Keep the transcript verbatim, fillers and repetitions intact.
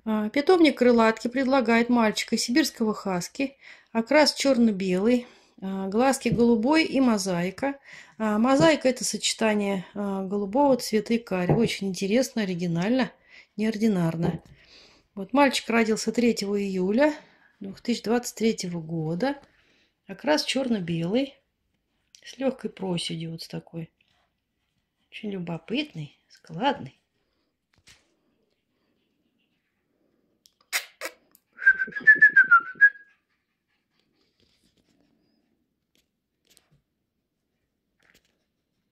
А, Питомник крылатки предлагает мальчика сибирского хаски. Окрас черно-белый, а, глазки голубой и мозаика. А, Мозаика – это сочетание а, голубого цвета и кари. Очень интересно, оригинально, неординарно. Вот мальчик родился третьего июля две тысячи двадцать третьего года. Окрас черно-белый, с легкой проседью вот с такой. Очень любопытный, складный.